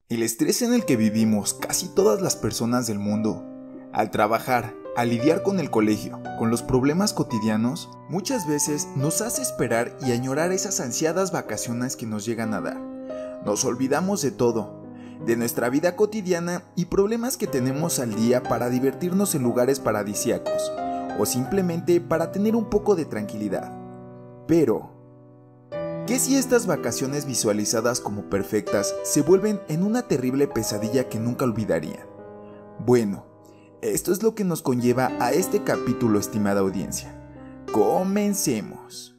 El estrés en el que vivimos casi todas las personas del mundo, al trabajar, al lidiar con el colegio, con los problemas cotidianos, muchas veces nos hace esperar y añorar esas ansiadas vacaciones que nos llegan a dar. Nos olvidamos de todo, de nuestra vida cotidiana y problemas que tenemos al día para divertirnos en lugares paradisíacos, o simplemente para tener un poco de tranquilidad. Pero, ¿qué si estas vacaciones visualizadas como perfectas se vuelven en una terrible pesadilla que nunca olvidaría? Bueno, esto es lo que nos conlleva a este capítulo, estimada audiencia. ¡Comencemos!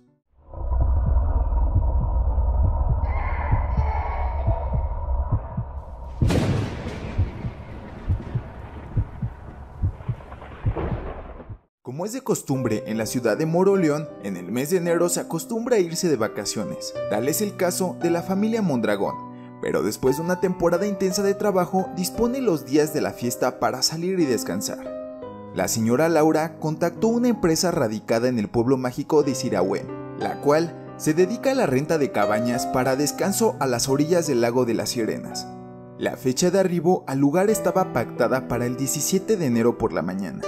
Como es de costumbre en la ciudad de Moroleón, en el mes de enero se acostumbra a irse de vacaciones. Tal es el caso de la familia Mondragón, pero después de una temporada intensa de trabajo, dispone los días de la fiesta para salir y descansar. La señora Laura contactó una empresa radicada en el pueblo mágico de Sirahuén, la cual se dedica a la renta de cabañas para descanso a las orillas del lago de las Sirenas. La fecha de arribo al lugar estaba pactada para el 17 de enero por la mañana.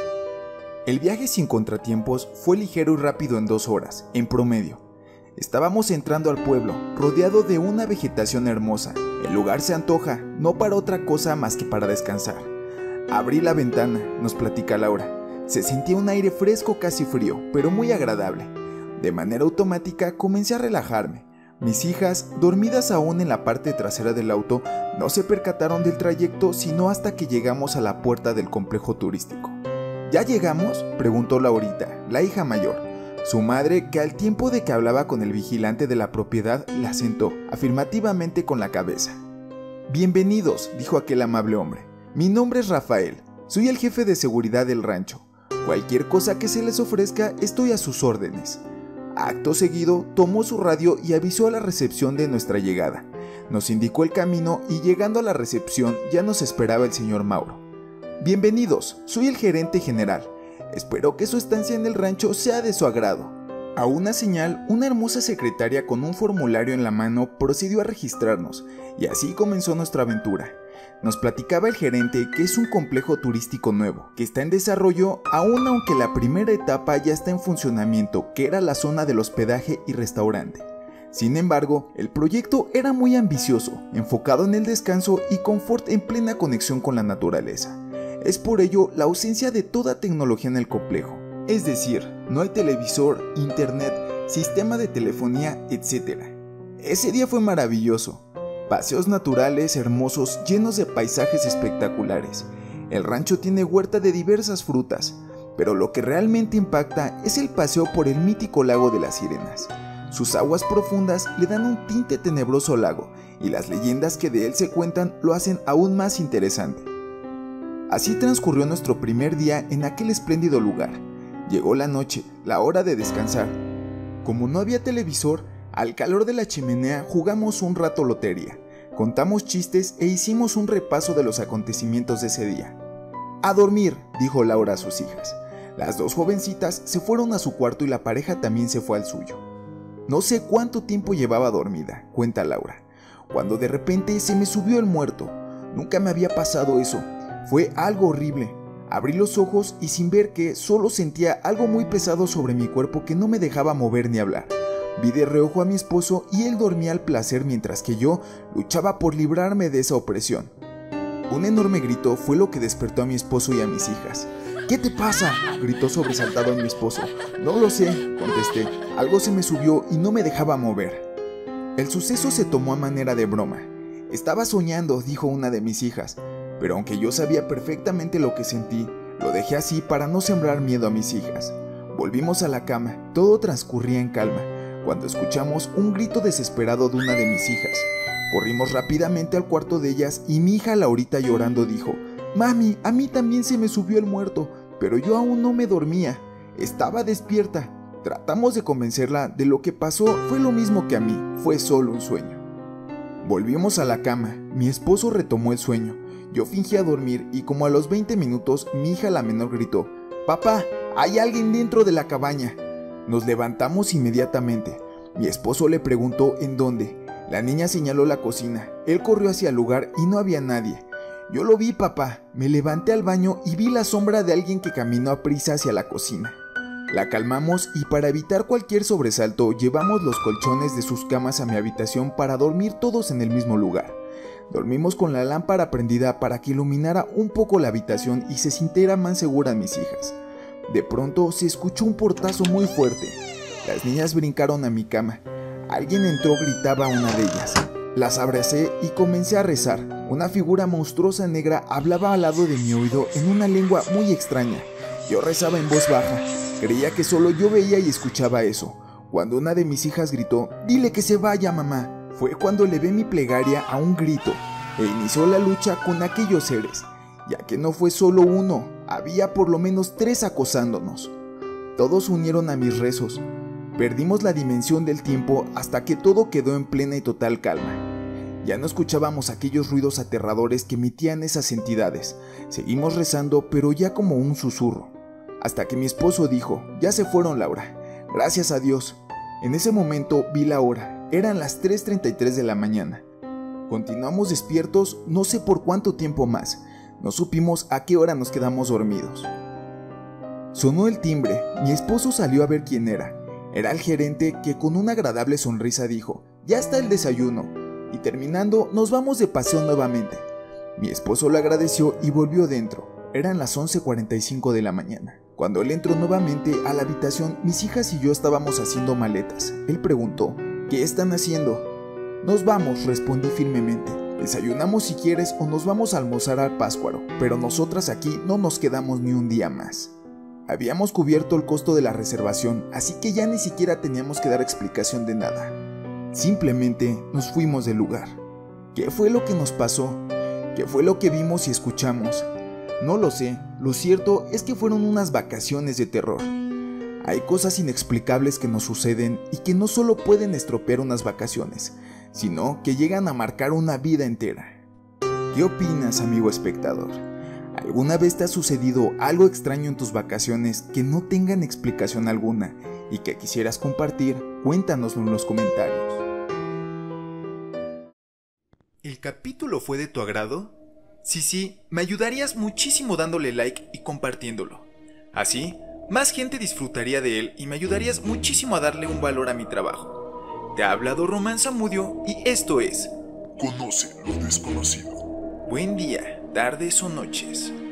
El viaje sin contratiempos fue ligero y rápido en 2 horas, en promedio. Estábamos entrando al pueblo, rodeado de una vegetación hermosa. El lugar se antoja, no para otra cosa más que para descansar. Abrí la ventana, nos platica Laura. Se sentía un aire fresco, casi frío, pero muy agradable. De manera automática comencé a relajarme. Mis hijas, dormidas aún en la parte trasera del auto, no se percataron del trayecto sino hasta que llegamos a la puerta del complejo turístico. ¿Ya llegamos?, preguntó Laurita, la hija mayor. Su madre, que al tiempo de que hablaba con el vigilante de la propiedad, la asentó afirmativamente con la cabeza. «Bienvenidos», dijo aquel amable hombre. «Mi nombre es Rafael, soy el jefe de seguridad del rancho. Cualquier cosa que se les ofrezca, estoy a sus órdenes». Acto seguido, tomó su radio y avisó a la recepción de nuestra llegada. Nos indicó el camino y llegando a la recepción ya nos esperaba el señor Mauro. «Bienvenidos, soy el gerente general. Espero que su estancia en el rancho sea de su agrado». A una señal, una hermosa secretaria con un formulario en la mano procedió a registrarnos, y así comenzó nuestra aventura. Nos platicaba el gerente que es un complejo turístico nuevo, que está en desarrollo aún aunque la primera etapa ya está en funcionamiento, que era la zona del hospedaje y restaurante. Sin embargo, el proyecto era muy ambicioso, enfocado en el descanso y confort en plena conexión con la naturaleza. Es por ello la ausencia de toda tecnología en el complejo, es decir, no hay televisor, internet, sistema de telefonía, etc. Ese día fue maravilloso, paseos naturales hermosos llenos de paisajes espectaculares. El rancho tiene huerta de diversas frutas, pero lo que realmente impacta es el paseo por el mítico lago de las Sirenas. Sus aguas profundas le dan un tinte tenebroso al lago, y las leyendas que de él se cuentan lo hacen aún más interesante. Así transcurrió nuestro primer día en aquel espléndido lugar. Llegó la noche, la hora de descansar. Como no había televisor, al calor de la chimenea jugamos un rato lotería, contamos chistes e hicimos un repaso de los acontecimientos de ese día. «A dormir», dijo Laura a sus hijas. Las 2 jovencitas se fueron a su cuarto y la pareja también se fue al suyo. No sé cuánto tiempo llevaba dormida, cuenta Laura, cuando de repente se me subió el muerto. Nunca me había pasado eso. Fue algo horrible. Abrí los ojos y sin ver qué, solo sentía algo muy pesado sobre mi cuerpo que no me dejaba mover ni hablar. Vi de reojo a mi esposo y él dormía al placer mientras que yo luchaba por librarme de esa opresión. Un enorme grito fue lo que despertó a mi esposo y a mis hijas. «¿Qué te pasa?», gritó sobresaltado mi esposo. «No lo sé», contesté. «Algo se me subió y no me dejaba mover». El suceso se tomó a manera de broma. «Estaba soñando», dijo una de mis hijas. Pero aunque yo sabía perfectamente lo que sentí, lo dejé así para no sembrar miedo a mis hijas. Volvimos a la cama, todo transcurría en calma, cuando escuchamos un grito desesperado de una de mis hijas. Corrimos rápidamente al cuarto de ellas y mi hija Laurita llorando dijo: «Mami, a mí también se me subió el muerto, pero yo aún no me dormía, estaba despierta». Tratamos de convencerla de lo que pasó fue lo mismo que a mí, fue solo un sueño. Volvimos a la cama, mi esposo retomó el sueño. Yo fingía dormir y como a los 20 minutos mi hija la menor gritó: «Papá, hay alguien dentro de la cabaña». Nos levantamos inmediatamente. Mi esposo le preguntó en dónde. La niña señaló la cocina. Él corrió hacia el lugar y no había nadie. Yo lo vi, papá. Me levanté al baño y vi la sombra de alguien que caminó a prisa hacia la cocina. La calmamos y para evitar cualquier sobresalto llevamos los colchones de sus camas a mi habitación para dormir todos en el mismo lugar. Dormimos con la lámpara prendida para que iluminara un poco la habitación y se sintieran más seguras mis hijas. De pronto se escuchó un portazo muy fuerte. Las niñas brincaron a mi cama. Alguien entró, gritaba una de ellas. Las abracé y comencé a rezar. Una figura monstruosa negra hablaba al lado de mi oído en una lengua muy extraña. Yo rezaba en voz baja. Creía que solo yo veía y escuchaba eso. Cuando una de mis hijas gritó: «¡Dile que se vaya, mamá!», fue cuando elevé mi plegaria a un grito e inició la lucha con aquellos seres, ya que no fue solo uno, había por lo menos 3 acosándonos. Todos se unieron a mis rezos. Perdimos la dimensión del tiempo hasta que todo quedó en plena y total calma. Ya no escuchábamos aquellos ruidos aterradores que emitían esas entidades. Seguimos rezando, pero ya como un susurro. Hasta que mi esposo dijo: «Ya se fueron, Laura. Gracias a Dios». En ese momento vi la hora. Eran las 3:33 de la mañana. Continuamos despiertos no sé por cuánto tiempo más. No supimos a qué hora nos quedamos dormidos. Sonó el timbre. Mi esposo salió a ver quién era. Era el gerente, que con una agradable sonrisa dijo: «Ya está el desayuno». Y terminando, nos vamos de paseo nuevamente. Mi esposo le agradeció y volvió dentro. Eran las 11:45 de la mañana. Cuando él entró nuevamente a la habitación, mis hijas y yo estábamos haciendo maletas. Él preguntó: «¿Qué están haciendo?». «Nos vamos», respondí firmemente. «Desayunamos si quieres o nos vamos a almorzar al Páscuaro, pero nosotras aquí no nos quedamos ni un día más». Habíamos cubierto el costo de la reservación, así que ya ni siquiera teníamos que dar explicación de nada. Simplemente nos fuimos del lugar. ¿Qué fue lo que nos pasó? ¿Qué fue lo que vimos y escuchamos? No lo sé. Lo cierto es que fueron unas vacaciones de terror. Hay cosas inexplicables que nos suceden y que no solo pueden estropear unas vacaciones, sino que llegan a marcar una vida entera. ¿Qué opinas, amigo espectador? ¿Alguna vez te ha sucedido algo extraño en tus vacaciones que no tengan explicación alguna y que quisieras compartir? Cuéntanoslo en los comentarios. ¿El capítulo fue de tu agrado? Sí, me ayudarías muchísimo dándole like y compartiéndolo. Así, más gente disfrutaría de él y me ayudarías muchísimo a darle un valor a mi trabajo. Te ha hablado Román Zamudio y esto es Conoce lo desconocido. Buen día, tardes o noches.